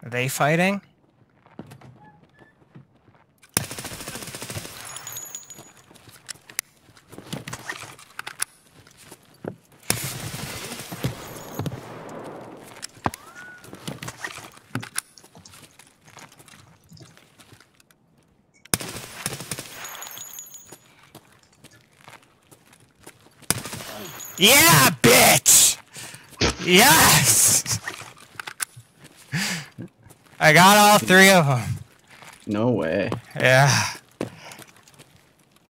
Are they fighting? Yeah, bitch! Yes! I got all 3 of them. No way. Yeah.